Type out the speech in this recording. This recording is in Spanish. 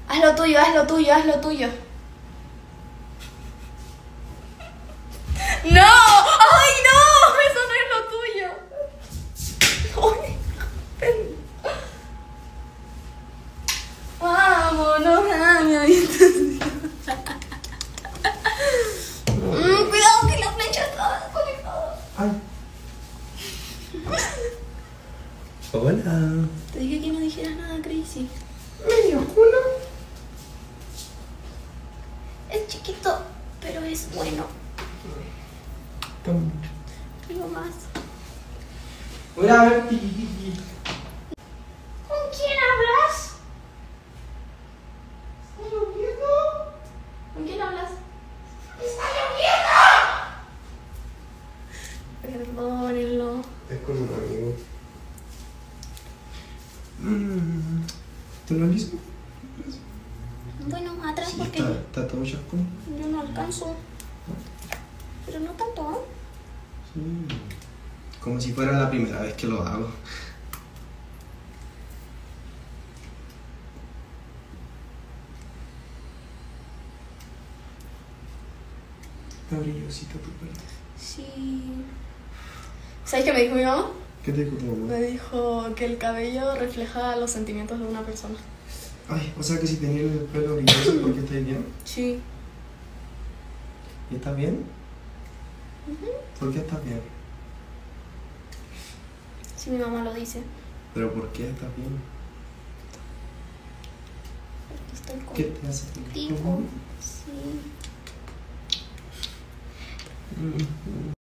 Haz lo tuyo, haz lo tuyo, haz lo tuyo. ¡No! ¡Ay, no! Eso no es lo tuyo. Ay, vámonos a mi habitación. Cuidado que la plancha está desconectada. Ay. Hola. Te dije que no dijeras nada, Crazy. Medio culo. Es chiquito, pero es bueno. Toma. Digo más. Voy a ver tiki. ¿Con quién hablas? ¿Está lloviendo? ¿Con quién hablas? ¡Está lloviendo! Perdónenlo. Es con un amigo. ¿Tú no listo? Bueno, atrás Sí, porque está todo chasco. yo no alcanzo. Pero no tanto, ¿eh? Sí. Como si fuera la primera vez que lo hago. Está brillosita tu pelo. Sí. ¿Sabes qué me dijo mi mamá? ¿Qué te dijo tu mamá? Me dijo que el cabello refleja los sentimientos de una persona. Ay, o sea que si tenías el pelo brilloso es porque estás bien. Sí. ¿Y estás bien? ¿Por qué estás bien? Sí, mi mamá lo dice. ¿Pero por qué estás bien? Porque estoy ¿Qué te hace contigo. Sí. feliz?